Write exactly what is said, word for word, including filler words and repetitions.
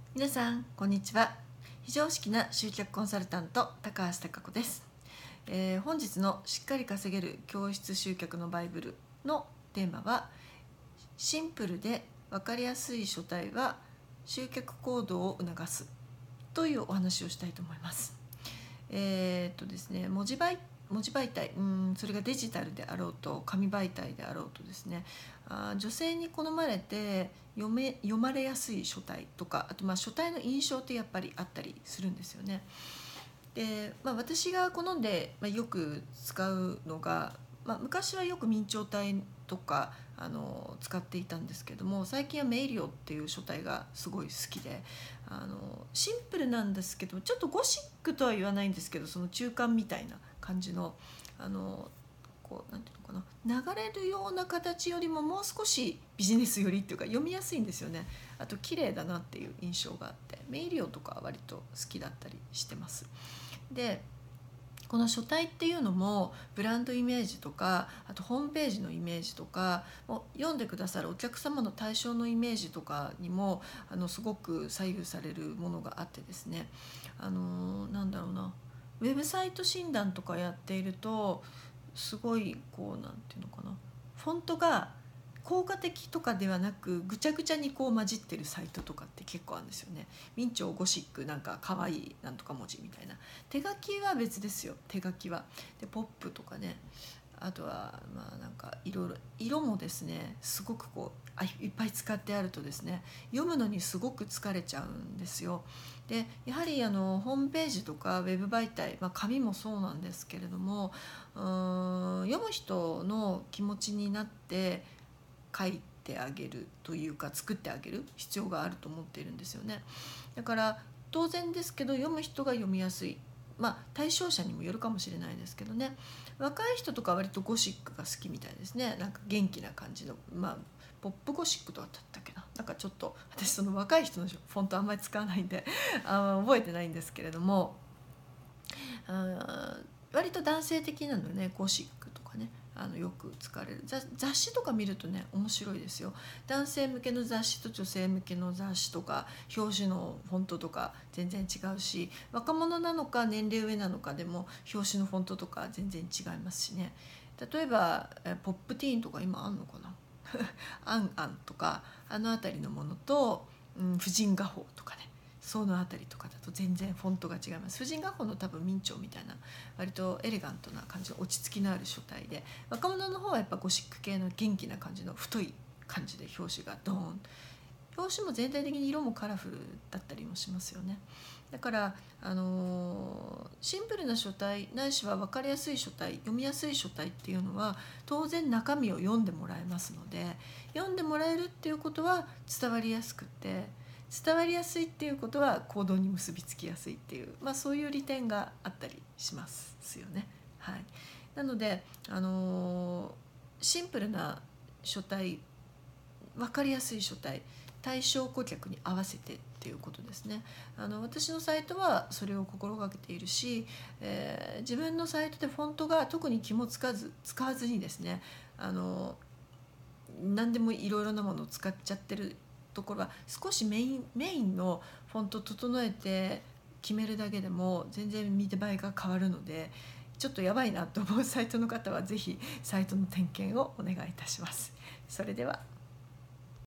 皆さんこんにちは。非常識な集客コンサルタント高橋貴子です、えー、本日のしっかり稼げる教室集客のバイブルのテーマは、シンプルで分かりやすい書体は集客行動を促すというお話をしたいと思います。えー、っとですね文字媒文字媒体、うん、それがデジタルであろうと紙媒体であろうとですね、あ女性に好まれて読め読まれやすい書体とか、あとまあ書体の印象ってやっぱりあったりするんですよね。で、まあ、私が好んで、まあ、よく使うのが、まあ、昔はよく明朝体とかあの使っていたんですけども、最近はメイリオっていう書体がすごい好きで、あのシンプルなんですけど、ちょっとゴシックとは言わないんですけど、その中間みたいな感じの、あのこうなんていうのかな、流れるような形よりももう少しビジネス寄りっていうか読みやすいんですよね。あと綺麗だなっていう印象があって、メイリオとかは割と好きだったりしてます。でこの書体っていうのもブランドイメージとか、あとホームページのイメージとか、もう読んでくださるお客様の対象のイメージとかにもあのすごく左右されるものがあってですね、あのなんだろうな、ウェブサイト診断とかやっていると、すごいこうなんていうのかな、フォントが効果的とかではなくぐちゃぐちゃにこう混じってるサイトとかって結構あるんですよね。明朝ゴシックなんか可愛いなんとか文字みたいな。手書きは別ですよ、手書きは。でポップとかね、あとはまあなんかいろいろ色もですね、すごくこうあいっぱい使ってあるとですね、読むのにすごく疲れちゃうんですよ。でやはりあのホームページとかウェブ媒体、まあ、紙もそうなんですけれども、うーん読む人の気持ちになって書いてあげるというか、作ってあげる必要があると思っているんですよね。だから当然ですけど、読む人が読みやすい、まあ対象者にもよるかもしれないですけどね、若い人とか割とゴシックが好きみたいですね。なんか元気な感じの、まあポップゴシックとかだったっけな、なんかちょっと私その若い人のフォントあんまり使わないんであ覚えてないんですけれども、あ割と男性的なのね、ゴシックとかね、あのよく使われる雑誌とか見るとね面白いですよ。男性向けの雑誌と女性向けの雑誌とか、表紙のフォントとか全然違うし、若者なのか年齢上なのかでも表紙のフォントとか全然違いますしね。例えばポップティーンとか今あんのかなアンアンとかあの辺りのものと、うん、婦人画報とかね、その辺りとかだと全然フォントが違います。婦人画報の多分明朝みたいな割とエレガントな感じの落ち着きのある書体で、若者の方はやっぱゴシック系の元気な感じの太い感じで表紙がドーン、表紙も全体的に色もカラフルだったりもしますよね。だから、あのー、シンプルな書体ないしは分かりやすい書体、読みやすい書体っていうのは当然中身を読んでもらえますので、読んでもらえるっていうことは伝わりやすくて、伝わりやすいっていうことは行動に結びつきやすいっていう、まあ、そういう利点があったりしますよね。はい、なので、あのー、シンプルな書体、分かりやすい書体、対象顧客に合わせてっていうことですね。あの私のサイトはそれを心がけているし、えー、自分のサイトでフォントが特に気もつかず使わずにですね、あの何でもいろいろなものを使っちゃってるところは、少しメインメインのフォント整えて決めるだけでも全然見て映えが変わるので、ちょっとやばいなと思うサイトの方はぜひサイトの点検をお願いいたします。それでは。